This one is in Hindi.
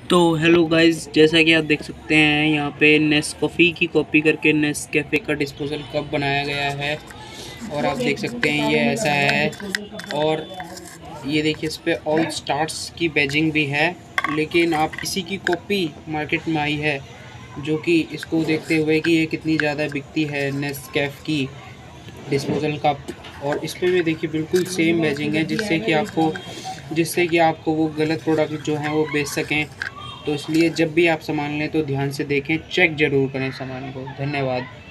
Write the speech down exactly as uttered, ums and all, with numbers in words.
तो हेलो गाइस, जैसा कि आप देख सकते हैं यहाँ पे नेस्कॉफ़ी की कॉपी करके नेस्कैफ़े का डिस्पोजल कप बनाया गया है। और आप देख सकते हैं ये ऐसा है। और ये देखिए इस पे ऑल स्टार्स की बैजिंग भी है। लेकिन आप इसी की कॉपी मार्केट में आई है, जो कि इसको देखते हुए कि ये कितनी ज़्यादा बिकती है नेस्कैफ़े की डिस्पोजल कप। और इस पे भी देखिए बिल्कुल सेम बैजिंग है, जिससे कि आपको जिससे कि आपको वो गलत प्रोडक्ट जो हैं वो बेच सकें। तो इसलिए जब भी आप सामान लें तो ध्यान से देखें, चेक ज़रूर करें सामान को। धन्यवाद।